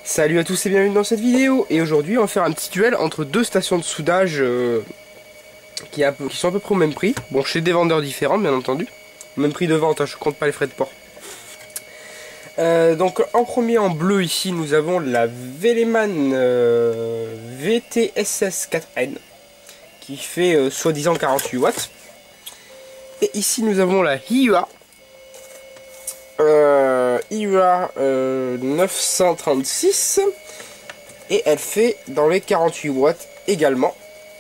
Salut à tous et bienvenue dans cette vidéo. Et aujourd'hui on va faire un petit duel entre deux stations de soudage qui sont à peu près au même prix. Bon, chez des vendeurs différents bien entendu. Même prix de vente, hein, je compte pas les frais de port. Donc en premier en bleu ici nous avons la Veleman VTSS 4N qui fait soi-disant 48 watts. Et ici nous avons la IUA 936 et elle fait dans les 48 watts également.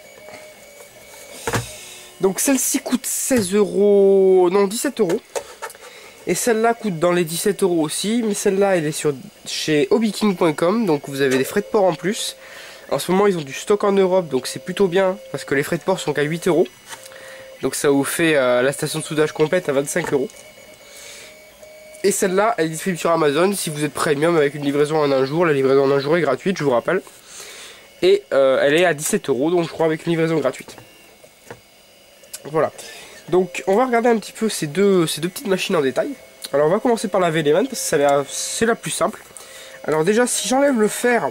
Donc celle-ci coûte 16 euros, non 17 euros. Et celle-là coûte dans les 17 euros aussi, mais celle-là elle est chez hobbyking.com, donc vous avez des frais de port en plus. En ce moment ils ont du stock en Europe, donc c'est plutôt bien parce que les frais de port sont qu'à 8 euros. Donc ça vous fait la station de soudage complète à 25 euros. Et celle-là, elle est disponible sur Amazon si vous êtes premium avec une livraison en un jour. La livraison en un jour est gratuite, je vous rappelle. Et elle est à 17 euros, donc je crois avec une livraison gratuite. Voilà. Donc on va regarder un petit peu ces deux petites machines en détail. Alors on va commencer par la Veleman parce que c'est la plus simple. Alors déjà, si j'enlève le fer...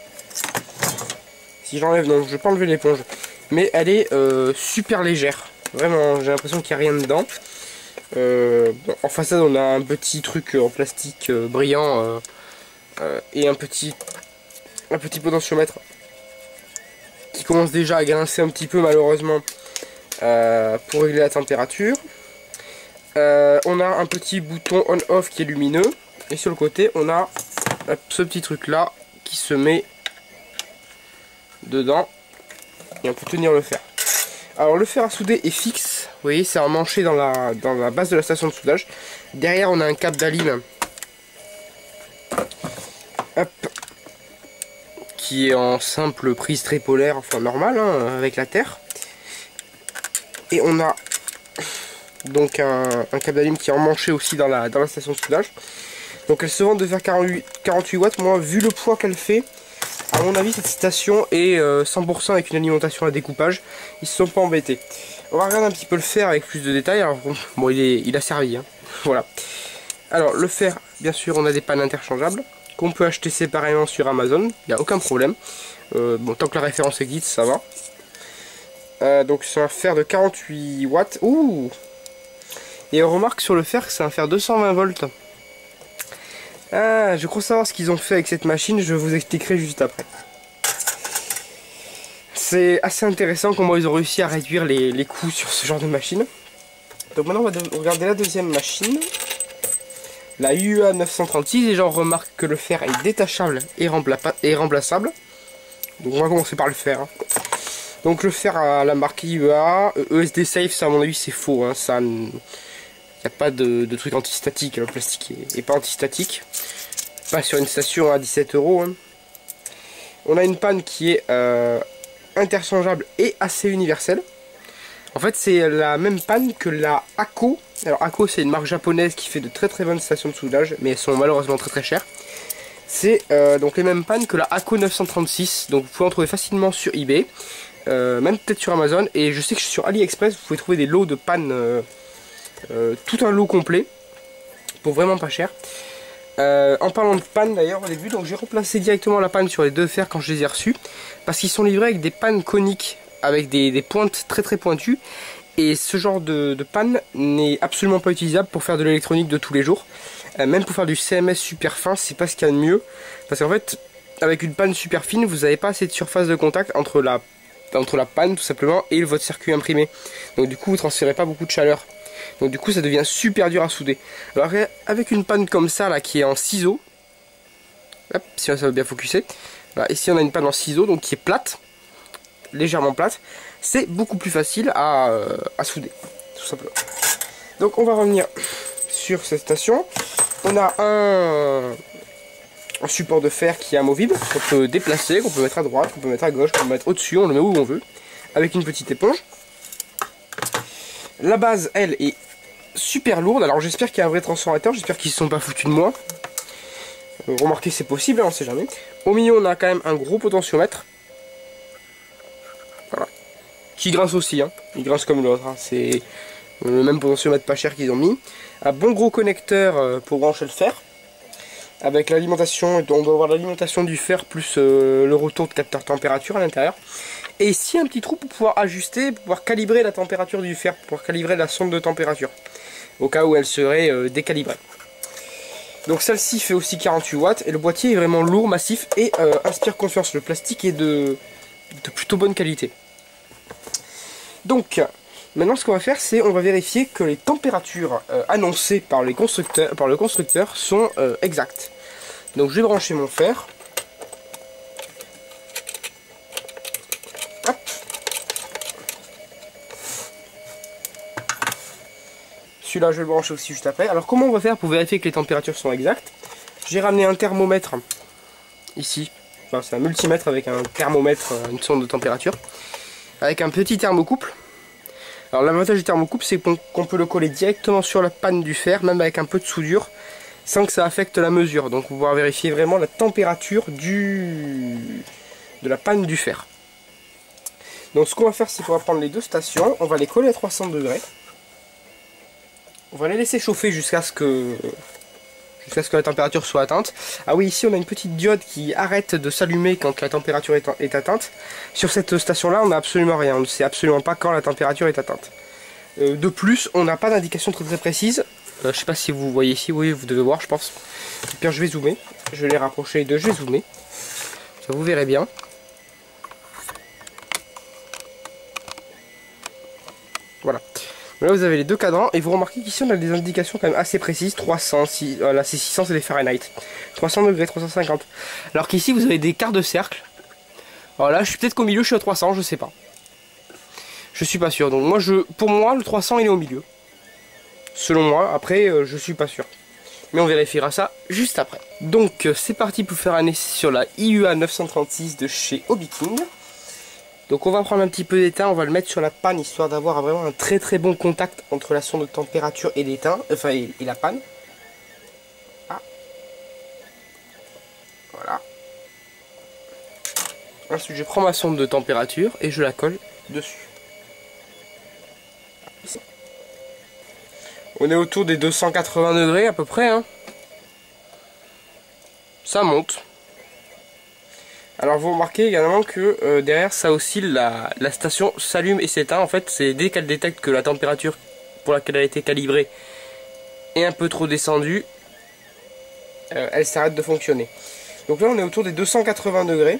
Si j'enlève, non, je vais pas enlever l'éponge. Mais elle est super légère. Vraiment, j'ai l'impression qu'il n'y a rien dedans. Bon, en façade on a un petit truc en plastique brillant et un petit potentiomètre qui commence déjà à grincer un petit peu malheureusement pour régler la température. On a un petit bouton on-off qui est lumineux et sur le côté on a ce petit truc là qui se met dedans et on peut tenir le fer. Alors le fer à souder est fixe, vous voyez, c'est emmanché dans la base de la station de soudage. Derrière on a un câble d'Alim qui est en simple prise tripolaire, enfin normal hein, avec la terre. Et on a donc un câble d'Alim qui est emmanché aussi dans la station de soudage. Donc elle se vend de faire 48 watts, moi vu le poids qu'elle fait, à mon avis cette station est 100% avec une alimentation à découpage. Ils se sont pas embêtés. On va regarder un petit peu le fer avec plus de détails. Alors bon, il a servi hein. Voilà. Alors le fer, bien sûr on a des pannes interchangeables qu'on peut acheter séparément sur Amazon, il n'y a aucun problème. Bon, tant que la référence existe ça va. Donc c'est un fer de 48 watts. Ouh. Et on remarque sur le fer que c'est un fer 220 volts. Ah, je crois savoir ce qu'ils ont fait avec cette machine, je vous expliquerai juste après. C'est assez intéressant comment ils ont réussi à réduire les coûts sur ce genre de machine. Donc maintenant on va regarder la deuxième machine. La UA 936 et j'en remarque que le fer est détachable et remplaçable. Donc on va commencer par le fer. Hein. Donc le fer à la marque IUA, ESD Safe, ça à mon avis c'est faux. Hein. Ça... Il n'y a pas de truc antistatique, le plastique est pas antistatique. Pas sur une station à 17 euros. Hein. On a une panne qui est interchangeable et assez universelle. En fait c'est la même panne que la ACO. Alors ACO c'est une marque japonaise qui fait de très bonnes stations de soudage. Mais elles sont malheureusement très chères. C'est donc les mêmes pannes que la ACO 936. Donc vous pouvez en trouver facilement sur eBay. Même peut-être sur Amazon. Et je sais que sur AliExpress vous pouvez trouver des lots de pannes... tout un lot complet pour vraiment pas cher. En parlant de panne d'ailleurs au début, donc j'ai remplacé directement la panne sur les deux fers quand je les ai reçus parce qu'ils sont livrés avec des pannes coniques avec des pointes très pointues et ce genre de panne n'est absolument pas utilisable pour faire de l'électronique de tous les jours. Même pour faire du CMS super fin, c'est pas ce qu'il y a de mieux parce qu'en fait avec une panne super fine vous n'avez pas assez de surface de contact entre la panne tout simplement et votre circuit imprimé, donc du coup vous transférez pas beaucoup de chaleur. Donc du coup ça devient super dur à souder. Alors avec une panne comme ça là qui est en ciseaux, hop, si ça va bien focuser. Voilà, ici on a une panne en ciseaux donc qui est plate, légèrement plate. C'est beaucoup plus facile à souder, tout simplement. Donc on va revenir sur cette station. On a un support de fer qui est amovible, qu'on peut déplacer, qu'on peut mettre à droite, qu'on peut mettre à gauche, qu'on peut mettre au-dessus, on le met où on veut, avec une petite éponge. La base, elle, est super lourde. Alors j'espère qu'il y a un vrai transformateur. J'espère qu'ils ne se sont pas foutus de moi. Remarquez, c'est possible, hein, on ne sait jamais. Au milieu, on a quand même un gros potentiomètre. Voilà. Qui grince aussi. Hein. Il grince comme l'autre. Hein. C'est le même potentiomètre pas cher qu'ils ont mis. Un bon gros connecteur pour brancher le fer. avec l'alimentation, on doit avoir l'alimentation du fer plus le retour de capteur température à l'intérieur. Et ici un petit trou pour pouvoir ajuster, pour pouvoir calibrer la température du fer, pour pouvoir calibrer la sonde de température, au cas où elle serait décalibrée. Donc celle-ci fait aussi 48 watts et le boîtier est vraiment lourd, massif et inspire confiance. Le plastique est de plutôt bonne qualité. Donc maintenant ce qu'on va faire, c'est on va vérifier que les températures annoncées par le constructeur sont exactes. Donc je vais brancher mon fer. Hop. Celui-là je vais le brancher aussi juste après. Alors comment on va faire pour vérifier que les températures sont exactes? J'ai ramené un thermomètre ici. Enfin, c'est un multimètre avec un thermomètre, une sonde de température. Avec un petit thermocouple. Alors l'avantage du thermocouple, c'est qu'on peut le coller directement sur la panne du fer, même avec un peu de soudure, sans que ça affecte la mesure. Donc on va pouvoir vérifier vraiment la température de la panne du fer. Donc ce qu'on va faire, c'est qu'on va prendre les deux stations, on va les coller à 300 degrés. On va les laisser chauffer jusqu'à ce que la température soit atteinte. Ah oui, ici on a une petite diode qui arrête de s'allumer quand la température est atteinte. Sur cette station là on n'a absolument rien, on ne sait absolument pas quand la température est atteinte. De plus, on n'a pas d'indication très précise. Je ne sais pas si vous voyez ici, oui vous devez voir je pense. Et puis je vais zoomer, je vais les rapprocher les deux, je vais zoomer. Ça vous verrez bien. Voilà. Là vous avez les deux cadrans et vous remarquez qu'ici on a des indications quand même assez précises. 300, là c'est 600, c'est les Fahrenheit. 300 degrés, 350. Alors qu'ici vous avez des quarts de cercle. Alors là je suis peut-être qu'au milieu je suis à 300, je sais pas. Je suis pas sûr. Donc moi pour moi le 300 il est au milieu. Selon moi, après je suis pas sûr. Mais on vérifiera ça juste après. Donc c'est parti pour faire un essai sur la IUA 936 de chez Hobby King. Donc on va prendre un petit peu d'étain, on va le mettre sur la panne histoire d'avoir vraiment un très très bon contact entre la sonde de température et l'étain, enfin et la panne. Ah. Voilà. Ensuite je prends ma sonde de température et je la colle dessus. On est autour des 280 degrés à peu près, hein. Ça monte. Alors vous remarquez également que derrière ça oscille, la station s'allume et s'éteint. En fait c'est dès qu'elle détecte que la température pour laquelle elle a été calibrée est un peu trop descendue, elle s'arrête de fonctionner. Donc là on est autour des 280 degrés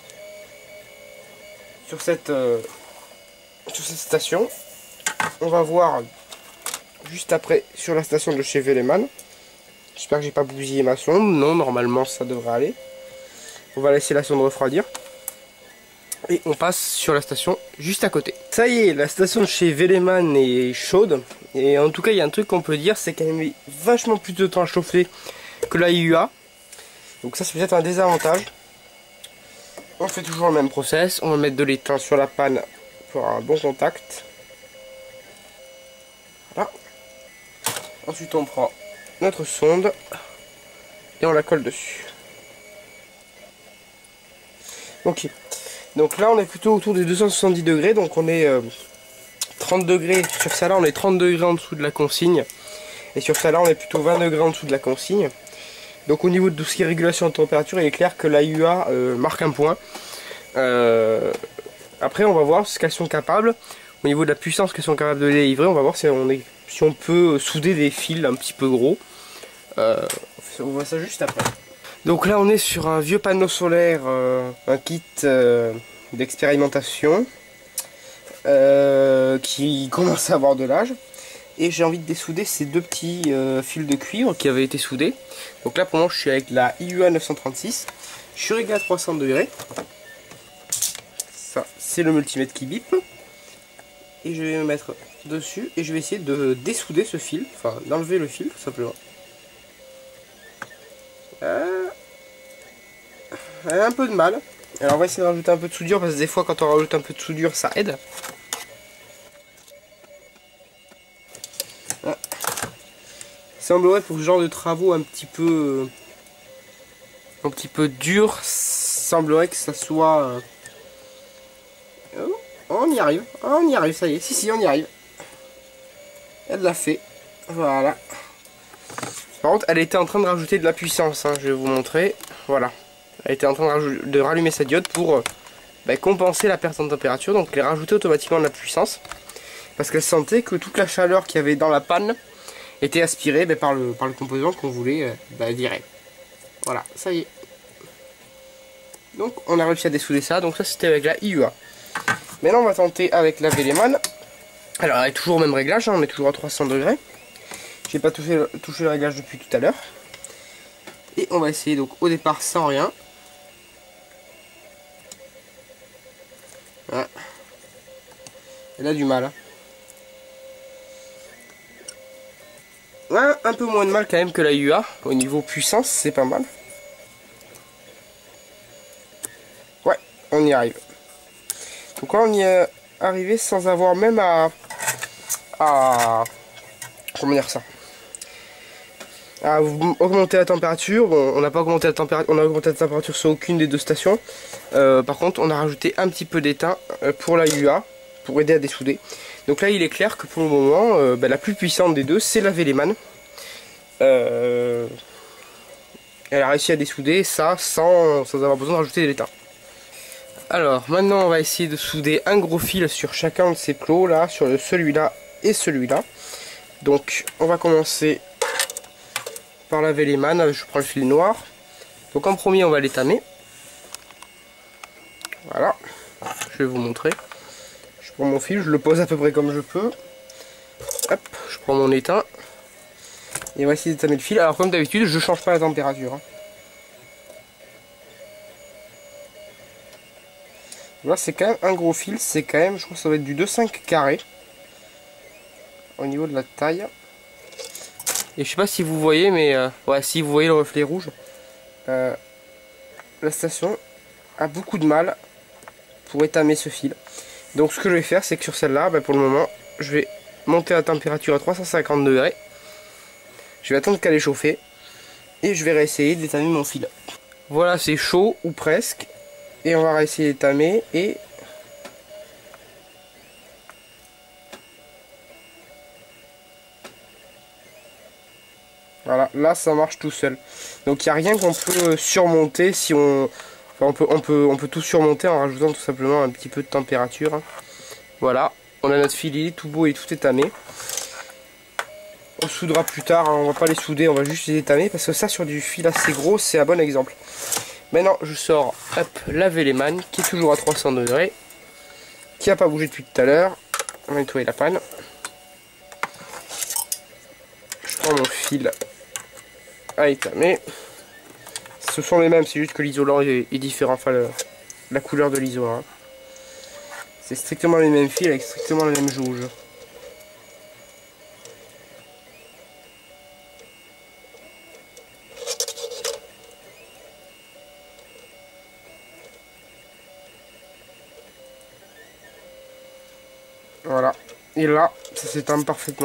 sur cette station. On va voir juste après sur la station de chez Veleman. J'espère que j'ai pas bousillé ma sonde. Non, normalement ça devrait aller. On va laisser la sonde refroidir. Et on passe sur la station juste à côté. Ça y est, la station de chez Veleman est chaude. Et en tout cas, il y a un truc qu'on peut dire, c'est qu'elle met vachement plus de temps à chauffer que la IUA. Donc ça, c'est peut-être un désavantage. On fait toujours le même process. On va mettre de l'étain sur la panne pour avoir un bon contact. Voilà. Ensuite, on prend notre sonde et on la colle dessus. Ok, donc là on est plutôt autour des 270 degrés, donc on est 30 degrés sur ça là, on est 30 degrés en dessous de la consigne, et sur ça là on est plutôt 20 degrés en dessous de la consigne. Donc au niveau de tout ce qui est régulation de température, il est clair que la IUA marque un point. Après on va voir ce qu'elles sont capables, au niveau de la puissance qu'elles sont capables de délivrer, on va voir si on peut souder des fils un petit peu gros. On voit ça juste après. Donc là on est sur un vieux panneau solaire, un kit d'expérimentation qui commence à avoir de l'âge. Et j'ai envie de dessouder ces deux petits fils de cuivre qui avaient été soudés. Donc là pour moi je suis avec la IUA 936. Je suis réglé à 300 degrés. Ça c'est le multimètre qui bip. Et je vais me mettre dessus et je vais essayer de dessouder ce fil. Enfin d'enlever le fil tout simplement. Elle a un peu de mal. Alors on va essayer de rajouter un peu de soudure parce que des fois quand on rajoute un peu de soudure ça aide. Ah. Il semblerait pour ce genre de travaux un petit peu dur, semblerait que ça soit... Oh, on y arrive, ça y est, si on y arrive. Elle l'a fait, voilà. Par contre, elle était en train de rajouter de la puissance, hein, je vais vous montrer. Voilà. Elle était en train de rallumer sa diode pour compenser la perte en température. Donc elle rajoutait automatiquement de la puissance. Parce qu'elle sentait que toute la chaleur qu'il y avait dans la panne était aspirée par le composant qu'on voulait virer. Voilà, ça y est. Donc on a réussi à dessouder ça. Donc ça c'était avec la IUA. Maintenant on va tenter avec la Veleman. Alors elle est toujours au même réglage, hein, on est toujours à 300 degrés. J'ai pas touché le réglage depuis tout à l'heure. Et on va essayer donc au départ sans rien. Voilà. Elle a du mal. Hein. Ouais, un peu moins de mal quand même que la UA. Au niveau puissance, c'est pas mal. Ouais, on y arrive. Donc là, on y est arrivé sans avoir même à comment dire ça, à augmenter la température. Bon, on n'a pas augmenté la température, on a augmenté la température sur aucune des deux stations. Par contre, on a rajouté un petit peu d'étain pour la UA pour aider à dessouder. Donc là, il est clair que pour le moment, la plus puissante des deux, c'est la Veleman. Elle a réussi à dessouder ça sans avoir besoin de rajouter de l'étain. Alors, maintenant, on va essayer de souder un gros fil sur chacun de ces plots là, sur celui-là et celui-là. Donc, on va commencer par la Veleman. Je prends le fil noir. Donc, en premier, on va l'étamer. Voilà. Je vais vous montrer. Je prends mon fil, je le pose à peu près comme je peux. Hop, je prends mon étain. Et on va essayer d'étamer le fil. Alors, comme d'habitude, je ne change pas la température. Hein. Là, c'est quand même un gros fil. C'est quand même, je crois que ça va être du 2,5 carré. Au niveau de la taille. Et je sais pas si vous voyez, mais ouais, si vous voyez le reflet rouge, la station a beaucoup de mal pour étamer ce fil. Donc ce que je vais faire, c'est que sur celle-là, pour le moment, je vais monter la température à 350 degrés. Je vais attendre qu'elle ait chauffé et je vais réessayer d'étamer mon fil. Voilà, c'est chaud ou presque. Et on va réessayer d'étamer et voilà, là ça marche tout seul. Donc il n'y a rien qu'on peut surmonter si on... Enfin, on peut tout surmonter en rajoutant tout simplement un petit peu de température. Hein. Voilà, on a notre fil, il est tout beau et tout étamé. On soudera plus tard, hein, on va pas les souder, on va juste les étamer parce que ça sur du fil assez gros c'est un bon exemple. Maintenant je sors la Veleman qui est toujours à 300 degrés, qui n'a pas bougé depuis tout à l'heure. On va nettoyer la panne. Je prends mon fil à étamer. Ce sont les mêmes, c'est juste que l'isolant est différent, enfin la couleur de l'isolant. Hein. C'est strictement les mêmes fils avec strictement les mêmes jauges. Voilà, et là, ça s'étame parfaitement.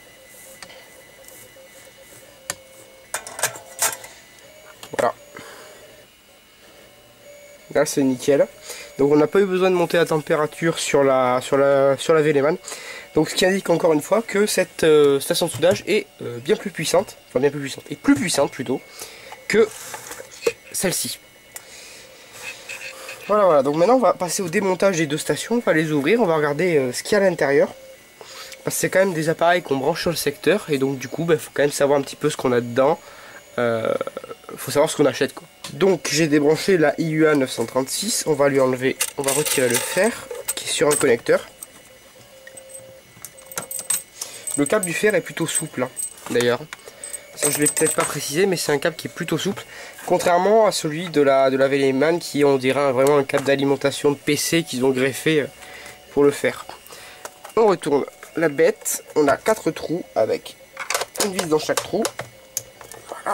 Voilà. Là, c'est nickel. Donc, on n'a pas eu besoin de monter la température sur la Veleman. Donc, ce qui indique encore une fois que cette station de soudage est bien plus puissante, enfin bien plus puissante, et plus puissante plutôt, que celle-ci. Voilà, donc maintenant on va passer au démontage des deux stations, on va les ouvrir, on va regarder ce qu'il y a à l'intérieur. Parce que c'est quand même des appareils qu'on branche sur le secteur, et donc du coup, faut quand même savoir un petit peu ce qu'on a dedans. Faut savoir ce qu'on achète quoi. Donc j'ai débranché la IUA 936, on va lui enlever, on va retirer le fer qui est sur un connecteur. Le câble du fer est plutôt souple, hein, d'ailleurs. Ça je l'ai peut-être pas précisé, mais c'est un câble qui est plutôt souple. Contrairement à celui de la Veleman qui on dirait vraiment un câble d'alimentation de PC qu'ils ont greffé pour le faire. On retourne la bête, on a 4 trous avec une vis dans chaque trou. Voilà.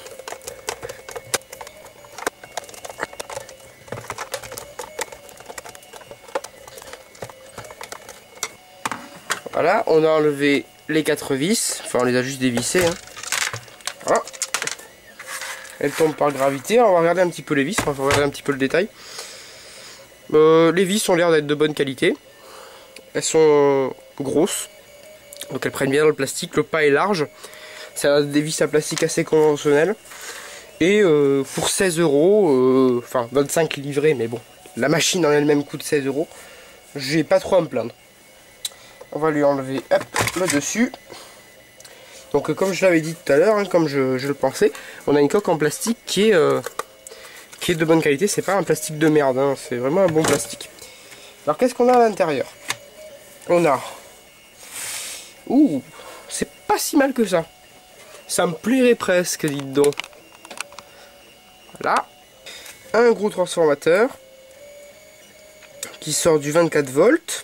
Voilà, on a enlevé les 4 vis, enfin on les a juste dévissées. Hein. Voilà. Elle tombe par gravité, on va regarder un petit peu les vis, on va regarder un petit peu le détail. Les vis ont l'air d'être de bonne qualité. Elles sont grosses, donc elles prennent bien dans le plastique, le pas est large. Ça a des vis à plastique assez conventionnelles. Et pour 16 euros, enfin 25 livrés, mais bon, la machine en elle-même coûte 16 euros. J'ai pas trop à me plaindre. On va lui enlever hop, le dessus. Donc comme je l'avais dit tout à l'heure, hein, comme je le pensais, on a une coque en plastique qui est de bonne qualité. C'est pas un plastique de merde, hein, c'est vraiment un bon plastique. Alors qu'est-ce qu'on a à l'intérieur? On a... Ouh, c'est pas si mal que ça. Ça me plairait presque, dites donc. Voilà. Un gros transformateur qui sort du 24 volts.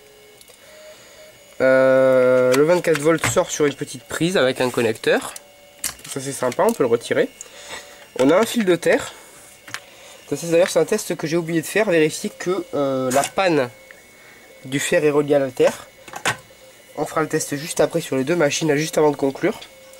Le 24 volts sort sur une petite prise avec un connecteur. Ça c'est sympa, on peut le retirer. On a un fil de terre. D'ailleurs c'est un test que j'ai oublié de faire, vérifier que la panne du fer est reliée à la terre. On fera le test juste après sur les deux machines, juste avant de conclure.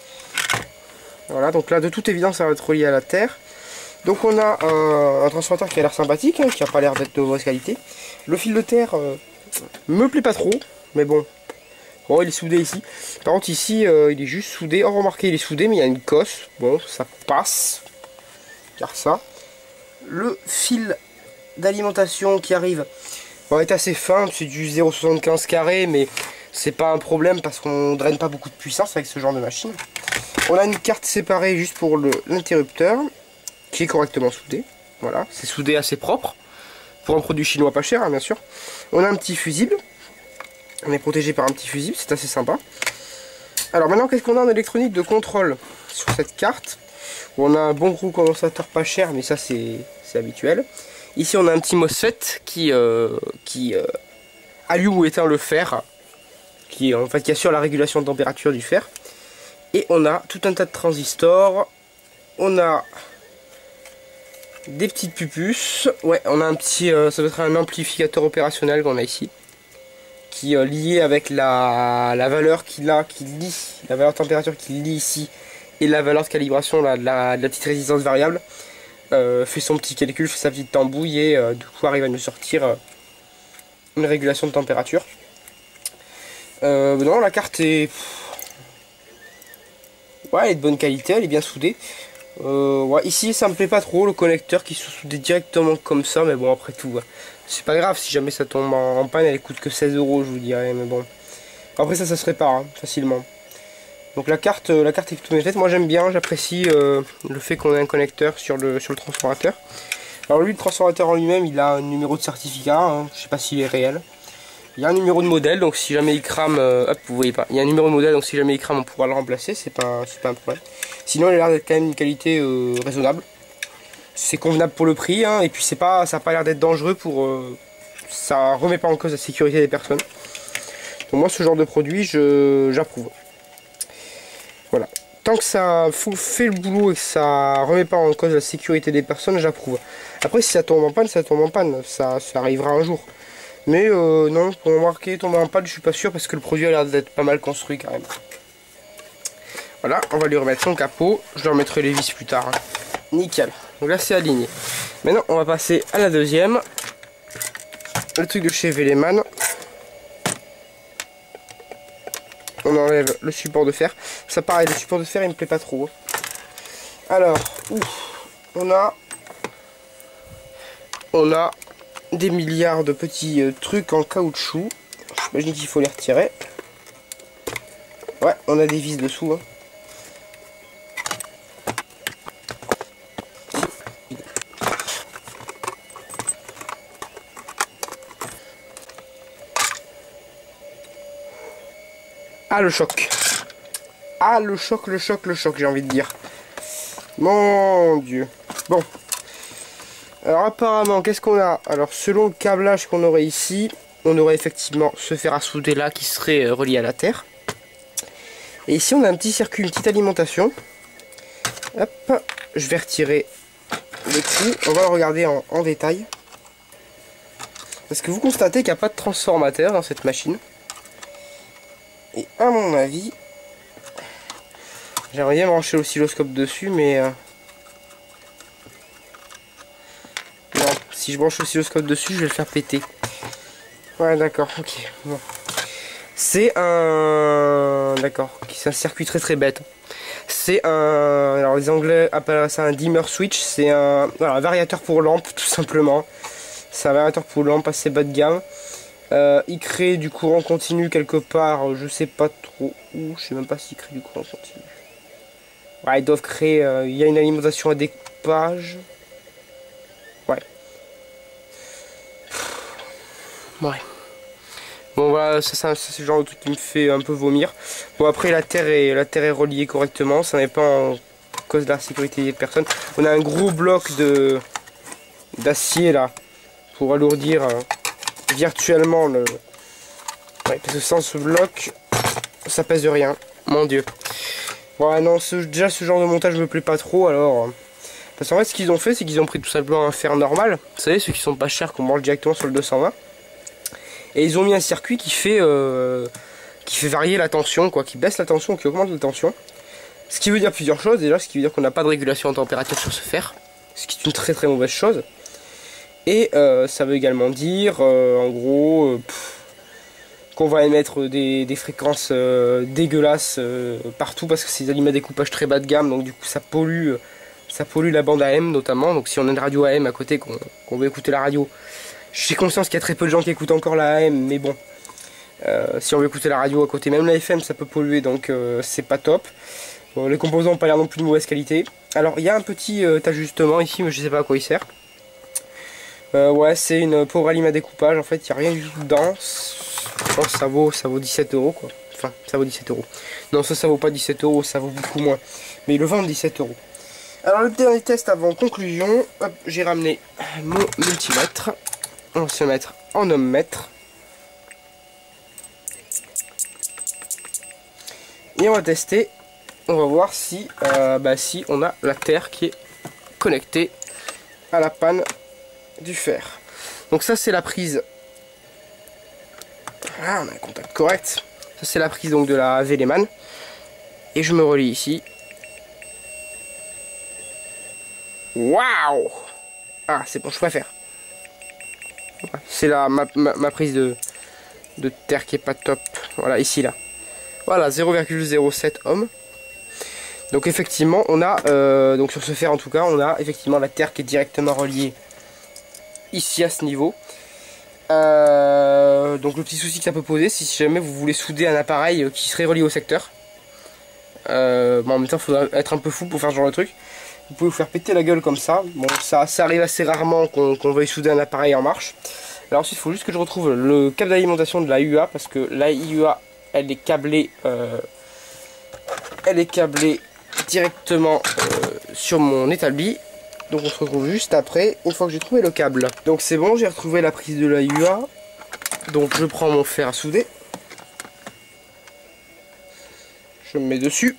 Voilà, donc là de toute évidence ça va être relié à la terre. Donc on a un transformateur qui a l'air sympathique, hein, qui n'a pas l'air d'être de mauvaise qualité. Le fil de terre me plaît pas trop, mais bon. Bon, il est soudé ici. Par contre ici il est juste soudé. Oh, remarquez, il est soudé mais il y a une cosse. Bon, ça passe. Car ça. Le fil d'alimentation qui arrive va être assez fin. C'est du 0,75 carré, mais c'est pas un problème parce qu'on draine pas beaucoup de puissance avec ce genre de machine. On a une carte séparée juste pour l'interrupteur qui est correctement soudé. Voilà, c'est soudé assez propre. Pour un produit chinois pas cher, hein, bien sûr. On a un petit fusible. On est protégé par un petit fusible, c'est assez sympa. Alors maintenant, qu'est-ce qu'on a en électronique de contrôle sur cette carte? On a un bon gros condensateur pas cher, mais ça c'est habituel. Ici on a un petit MOSFET qui allume ou éteint le fer, qui assure la régulation de température du fer. Et on a tout un tas de transistors. On a des petites puces. Ouais, on a un petit, ça doit être un amplificateur opérationnel qu'on a ici, qui est lié avec la valeur qu'il a, qui lie, la valeur de température qu'il lie ici, et la valeur de calibration de la petite résistance variable. Fait son petit calcul, fait sa petite tambouille et du coup arrive à nous sortir une régulation de température. Non, la carte est... Ouais, elle est de bonne qualité, elle est bien soudée. Ouais, ici ça me plaît pas trop, le connecteur qui se soudé directement comme ça, mais bon, après tout, c'est pas grave, si jamais ça tombe en panne, elle coûte que 16 euros, je vous dirais, mais bon. Après ça se répare, hein, facilement. Donc la carte est plutôt bien faite, moi j'aime bien, j'apprécie le fait qu'on ait un connecteur sur le transformateur. Alors lui, le transformateur en lui-même, il a un numéro de certificat, hein, je sais pas s'il est réel. Il y a un numéro de modèle, donc si jamais il crame, hop, vous voyez pas, il y a un numéro de modèle, donc si jamais il crame, on pourra le remplacer, c'est pas un problème. Sinon, il a l'air d'être quand même une qualité raisonnable. C'est convenable pour le prix, hein, et puis ça n'a pas l'air d'être dangereux pour... ça remet pas en cause la sécurité des personnes. Donc moi, ce genre de produit, j'approuve. Voilà. Tant que ça fait le boulot et que ça remet pas en cause la sécurité des personnes, j'approuve. Après, si ça tombe en panne, ça tombe en panne. Ça arrivera un jour. Mais non, pour marquer tomber en panne, je suis pas sûr parce que le produit a l'air d'être pas mal construit quand même. Voilà, on va lui remettre son capot. Je lui remettrai les vis plus tard. Hein. Nickel. Donc là, c'est aligné. Maintenant, on va passer à la deuxième. Le truc de chez Véleman. On enlève le support de fer. Ça pareil, le support de fer, il me plaît pas trop. Alors, on a des milliards de petits trucs en caoutchouc. J'imagine qu'il faut les retirer. Ouais, on a des vis dessous. Hein. Ah, le choc. Ah, le choc, j'ai envie de dire. Mon Dieu. Bon. Alors apparemment, qu'est-ce qu'on a? Alors selon le câblage qu'on aurait ici, on aurait effectivement ce fer à souder là qui serait relié à la terre. Et ici on a un petit circuit, une petite alimentation. Hop, je vais retirer le trou, on va le regarder en détail. Parce que vous constatez qu'il n'y a pas de transformateur dans cette machine. Et à mon avis, j'aimerais bien brancher l'oscilloscope dessus, mais... non, si je branche l'oscilloscope dessus, je vais le faire péter. Ouais, d'accord, ok. Bon. C'est un... D'accord, c'est un circuit très bête. C'est un, alors les Anglais appellent ça un dimmer switch, c'est un, voilà, un variateur pour lampe tout simplement. C'est un variateur pour lampe assez bas de gamme. Il crée du courant continu quelque part, je sais pas trop où, je sais même pas s'il crée du courant continu. Ouais, ils doivent créer, il y a une alimentation à découpage. Ouais. Ouais. Bon voilà, ça c'est le genre de truc qui me fait un peu vomir. Bon après la terre est reliée correctement, ça n'est pas en cause de la sécurité des personnes. On a un gros bloc d'acier là pour alourdir virtuellement le... Ouais, parce que sans ce bloc, ça pèse rien, mon dieu. Voilà, non, déjà ce genre de montage me plaît pas trop alors... Parce qu'en fait ce qu'ils ont fait c'est qu'ils ont pris tout simplement un fer normal. Vous savez ceux qui sont pas chers qu'on branche directement sur le 220. Et ils ont mis un circuit qui fait varier la tension, quoi, qui baisse la tension, qui augmente la tension. Ce qui veut dire plusieurs choses. Déjà, ce qui veut dire qu'on n'a pas de régulation en température sur ce fer, ce qui est une très très mauvaise chose. Et ça veut également dire, en gros, qu'on va émettre des fréquences dégueulasses partout parce que c'est des aliments à découpage très bas de gamme, donc du coup ça pollue la bande AM notamment. Donc si on a une radio AM à côté, qu'on veut écouter la radio. J'ai conscience qu'il y a très peu de gens qui écoutent encore la AM, mais bon, si on veut écouter la radio à côté, même la FM, ça peut polluer, donc c'est pas top. Bon, les composants n'ont pas l'air non plus de mauvaise qualité. Alors, il y a un petit ajustement ici, mais je sais pas à quoi il sert. Ouais, c'est une power alim à découpage, en fait, il n'y a rien du tout dedans. Je pense que ça vaut 17 € quoi. Enfin, ça vaut 17 €. Non, ça vaut pas 17 €, ça vaut beaucoup moins. Mais ils le vendent 17 €. Alors, le dernier test avant conclusion, hop, j'ai ramené mon multimètre. On va se mettre en ohmmètre. Et on va tester. On va voir si, si on a la terre qui est connectée à la panne du fer. Donc ça c'est la prise. Ah, on a un contact correct. Ça c'est la prise donc de la Veleman. Et je me relie ici. Waouh! Ah c'est bon, je préfère. C'est ma prise de terre qui est pas top. Voilà, ici là. Voilà, 0,07 ohm. Donc effectivement, on a, donc sur ce fer en tout cas, on a effectivement la terre qui est directement reliée ici à ce niveau. Donc le petit souci que ça peut poser, si jamais vous voulez souder un appareil qui serait relié au secteur. Bon, en même temps, il faudra être un peu fou pour faire ce genre de truc. Vous pouvez vous faire péter la gueule comme ça. Bon, ça arrive assez rarement qu'on veuille souder un appareil en marche. Alors ensuite, il faut juste que je retrouve le câble d'alimentation de la IUA parce que la IUA, elle est câblée directement sur mon établi. Donc on se retrouve juste après, une fois que j'ai trouvé le câble. Donc c'est bon, j'ai retrouvé la prise de la IUA. Donc je prends mon fer à souder. Je me mets dessus.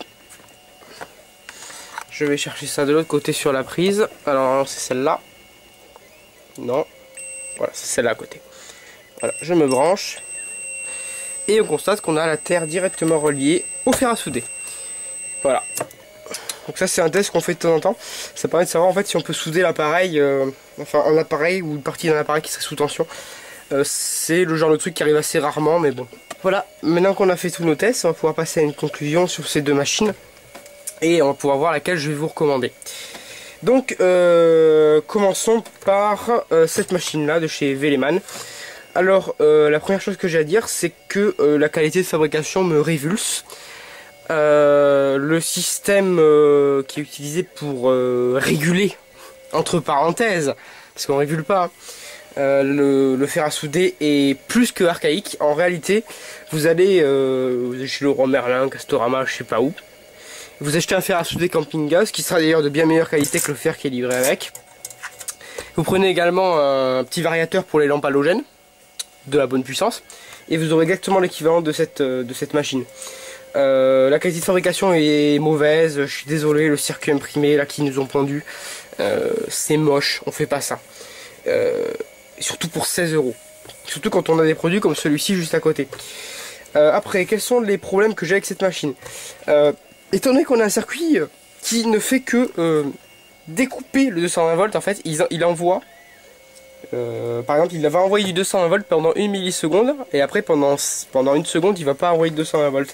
Je vais chercher ça de l'autre côté sur la prise. Alors c'est celle-là. Non. Voilà, c'est celle-là à côté. Voilà, je me branche. Et on constate qu'on a la terre directement reliée au fer à souder. Voilà. Donc ça c'est un test qu'on fait de temps en temps. Ça permet de savoir en fait si on peut souder l'appareil, enfin un appareil ou une partie d'un appareil qui serait sous tension. C'est le genre de truc qui arrive assez rarement, mais bon. Voilà, maintenant qu'on a fait tous nos tests, on va pouvoir passer à une conclusion sur ces deux machines. Et on va pouvoir voir laquelle je vais vous recommander. Donc commençons par cette machine là de chez Veleman. Alors la première chose que j'ai à dire c'est que la qualité de fabrication me révulse. Le système qui est utilisé pour réguler, entre parenthèses, parce qu'on régule pas, le fer à souder est plus que archaïque. En réalité, vous allez chez Leroy Merlin, Castorama, je sais pas où. Vous achetez un fer à souder camping-gaz qui sera d'ailleurs de bien meilleure qualité que le fer qui est livré avec. Vous prenez également un petit variateur pour les lampes halogènes de la bonne puissance et vous aurez exactement l'équivalent de cette machine. La qualité de fabrication est mauvaise, je suis désolé, le circuit imprimé là qui nous ont pondu, c'est moche, on fait pas ça. Surtout pour 16 €. Surtout quand on a des produits comme celui-ci juste à côté. Après, quels sont les problèmes que j'ai avec cette machine? Étant donné qu'on a un circuit qui ne fait que découper le 220 volts, en fait, il envoie, par exemple, il va envoyer du 220 volts pendant 1 milliseconde, et après pendant 1 seconde, il va pas envoyer de 220 volts.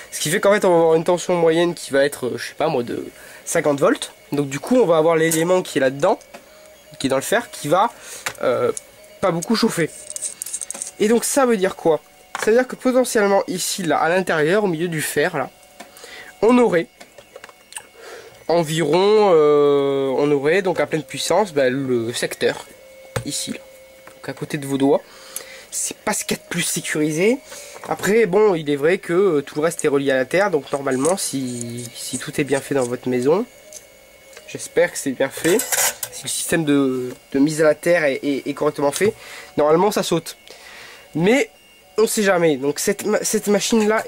Ce qui fait qu'en fait on va avoir une tension moyenne qui va être, je sais pas moi, de 50 volts. Donc du coup on va avoir l'élément qui est là-dedans, qui est dans le fer, qui va pas beaucoup chauffer. Et donc ça veut dire quoi? Ça veut dire que potentiellement ici, là, à l'intérieur, au milieu du fer, là, on aurait environ, on aurait donc à pleine puissance le secteur, ici, là, donc à côté de vos doigts. C'est pas ce qu'il y a de plus sécurisé. Après, bon, il est vrai que tout le reste est relié à la terre, donc normalement, si tout est bien fait dans votre maison, j'espère que c'est bien fait, si le système de mise à la terre est correctement fait, normalement ça saute. Mais on sait jamais. Donc cette machine là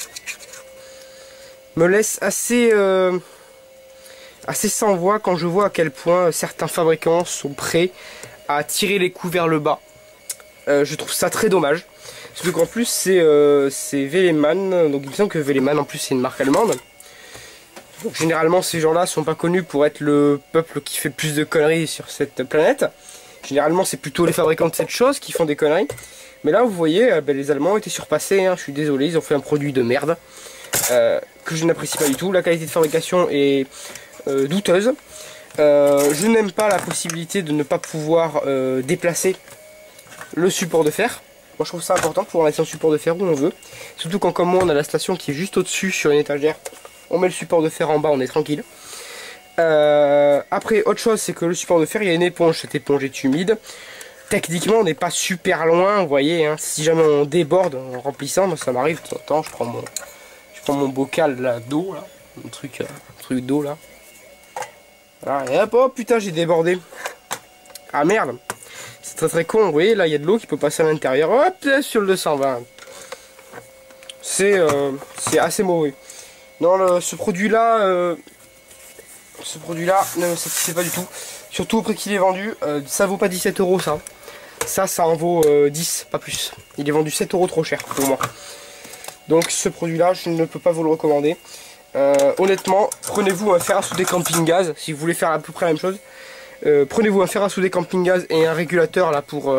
me laisse assez sans voix quand je vois à quel point certains fabricants sont prêts à tirer les coûts vers le bas. Je trouve ça très dommage. Surtout qu'en plus c'est Veleman. Donc il me semble que Veleman en plus c'est une marque allemande. Donc, généralement ces gens là sont pas connus pour être le peuple qui fait le plus de conneries sur cette planète. Généralement c'est plutôt les fabricants de cette chose qui font des conneries. Mais là vous voyez, les Allemands étaient surpassés, hein, je suis désolé, ils ont fait un produit de merde que je n'apprécie pas du tout. La qualité de fabrication est douteuse. Je n'aime pas la possibilité de ne pas pouvoir déplacer le support de fer. Moi je trouve ça important de pouvoir mettre son support de fer où on veut. Surtout quand comme moi on a la station qui est juste au-dessus sur une étagère. On met le support de fer en bas, on est tranquille. Après autre chose c'est que le support de fer, il y a une éponge, cette éponge est humide. Techniquement on n'est pas super loin, vous voyez, hein. Si jamais on déborde en remplissant, moi ça m'arrive de temps en temps, je prends mon bocal d'eau là, un truc d'eau là. Voilà, et hop, oh putain j'ai débordé. Ah merde, c'est très très con, vous voyez là il y a de l'eau qui peut passer à l'intérieur, hop sur le 220. C'est assez mauvais. Non, ce produit là ne me satisfait pas du tout. Surtout au prix qu'il est vendu, ça vaut pas 17 € ça. Ça en vaut 10, pas plus. Il est vendu 7 € trop cher pour moi. Donc ce produit là, je ne peux pas vous le recommander. Honnêtement, prenez-vous un fer à souder camping gaz si vous voulez faire à peu près la même chose. Prenez-vous un fer à souder camping gaz et un régulateur là pour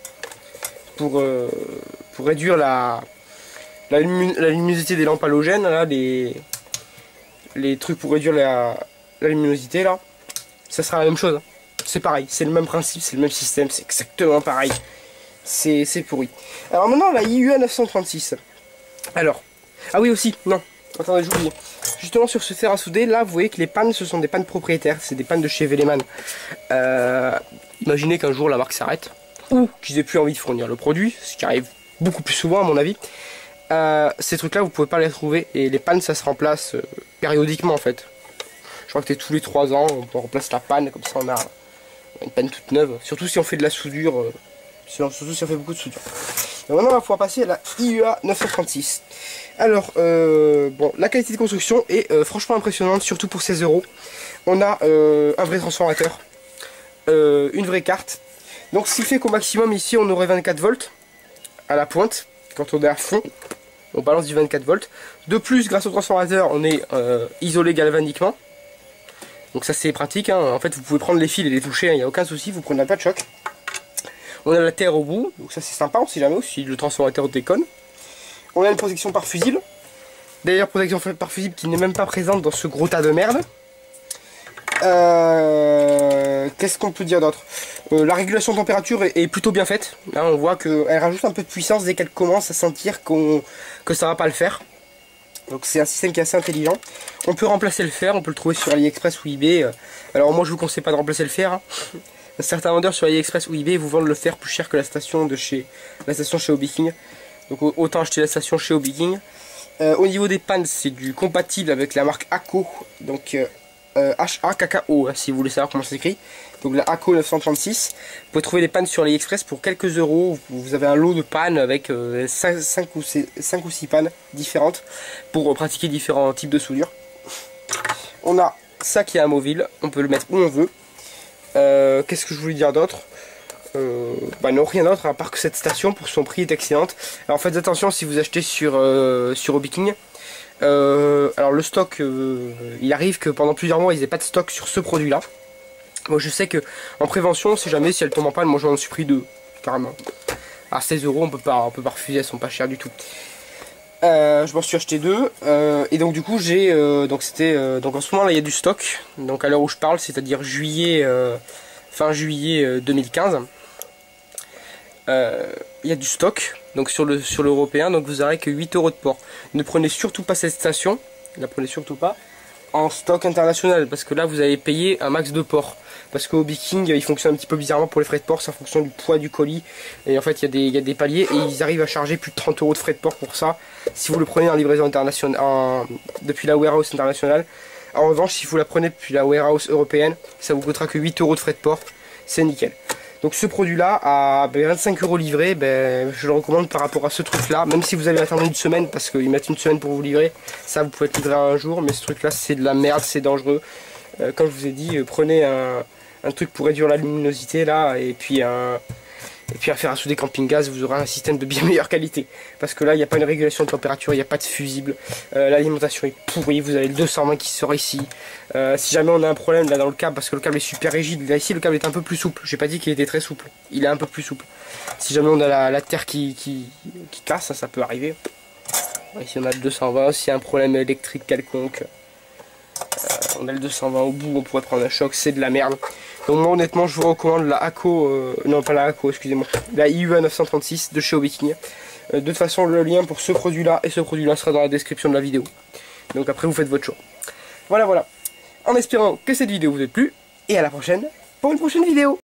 réduire la luminosité des lampes halogènes là, les trucs pour réduire la luminosité là. Ça sera la même chose. C'est pareil, c'est le même principe, c'est le même système, c'est exactement pareil. C'est pourri. Alors maintenant la IUA 936. Alors, ah oui aussi, non, attendez, j'ai oublié. Justement sur ce fer à souder, là vous voyez que les pannes ce sont des pannes propriétaires, c'est des pannes de chez Veleman. Imaginez qu'un jour la marque s'arrête, ou qu'ils aient plus envie de fournir le produit, ce qui arrive beaucoup plus souvent à mon avis. Ces trucs là vous pouvez pas les trouver, et les pannes ça se remplace périodiquement en fait. Je crois que tous les 3 ans on remplace la panne, comme ça on a une panne toute neuve, surtout si on fait de la soudure, surtout si on fait beaucoup de soudure. Donc maintenant on va pouvoir passer à la IUA 936. Alors bon, la qualité de construction est franchement impressionnante, surtout pour 16 €. On a un vrai transformateur, une vraie carte. Donc ce qui fait qu'au maximum ici on aurait 24 volts à la pointe, quand on est à fond on balance du 24 volts. De plus grâce au transformateur on est isolé galvaniquement. Donc ça c'est pratique, hein. En fait vous pouvez prendre les fils et les toucher, il n'y a aucun souci, vous prenez pas de choc. On a la terre au bout, donc ça c'est sympa, on sait jamais aussi le transformateur déconne. On a une protection par fusible. D'ailleurs protection par fusible qui n'est même pas présente dans ce gros tas de merde. Qu'est-ce qu'on peut dire d'autre? La régulation de température est plutôt bien faite. Là on voit qu'elle rajoute un peu de puissance dès qu'elle commence à sentir que ça va pas le faire. Donc c'est un système qui est assez intelligent. On peut remplacer le fer, on peut le trouver sur AliExpress ou eBay. Alors moi je vous conseille pas de remplacer le fer, hein. Certains vendeurs sur AliExpress ou eBay vous vendent le fer plus cher que la station chez Hobby. Donc autant acheter la station chez Hobby. Au niveau des pannes, c'est du compatible avec la marque ACO. Donc HAKKO, hein, si vous voulez savoir comment ça s'écrit. Donc la ACO 936. Vous pouvez trouver des pannes sur AliExpress pour quelques euros. Vous avez un lot de pannes avec 5 ou 6 pannes différentes pour pratiquer différents types de soudure. On a ça qui est amovible, on peut le mettre où on veut. Qu'est-ce que je voulais dire d'autre? Bah non, rien d'autre à part que cette station pour son prix est excellente. Alors faites attention si vous achetez sur Hobby. Alors le stock, il arrive que pendant plusieurs mois ils n'aient pas de stock sur ce produit là. Moi je sais que en prévention, si jamais si elle tombe en panne, moi j'en suis pris 2 carrément. À 16 € on peut pas refuser, elles sont pas chères du tout. Je m'en suis acheté 2 et donc du coup j'ai donc en ce moment là il y a du stock, donc à l'heure où je parle, c'est-à-dire juillet fin juillet 2015, il y a du stock donc sur l'européen, donc vous aurez que 8 € de port. Ne prenez surtout pas cette station, ne la prenez surtout pas en stock international, parce que là vous allez payer un max de port, parce qu'au Viking il fonctionne un petit peu bizarrement pour les frais de port, c'est en fonction du poids du colis, et en fait il y a des paliers et ils arrivent à charger plus de 30 € de frais de port pour ça si vous le prenez en livraison internationale, depuis la warehouse internationale. En revanche, si vous la prenez depuis la warehouse européenne, ça vous coûtera que 8 € de frais de port, c'est nickel. Donc ce produit là à 25 € livré, je le recommande par rapport à ce truc là, même si vous allez attendre une semaine, parce qu'ils mettent une semaine pour vous livrer, ça vous pouvez être livré un jour, mais ce truc là c'est de la merde, c'est dangereux. Comme je vous ai dit, prenez un truc pour réduire la luminosité là, et puis à faire un sous des camping-gaz, vous aurez un système de bien meilleure qualité. Parce que là, il n'y a pas une régulation de température, il n'y a pas de fusible. L'alimentation est pourrie, vous avez le 220 qui sort ici. Si jamais on a un problème là dans le câble, parce que le câble est super rigide, là ici le câble est un peu plus souple. J'ai pas dit qu'il était très souple, il est un peu plus souple. Si jamais on a la terre qui casse, ça peut arriver. Ici on a le 220, s'il y a un problème électrique quelconque, on a le 220 au bout, on pourrait prendre un choc, c'est de la merde. Donc moi honnêtement je vous recommande la ACO, non pas la ACO, excusez-moi, la IUA 936 de chez Viking. De toute façon le lien pour ce produit là et ce produit là sera dans la description de la vidéo. Donc après vous faites votre choix. Voilà. En espérant que cette vidéo vous ait plu, et à la prochaine pour une prochaine vidéo.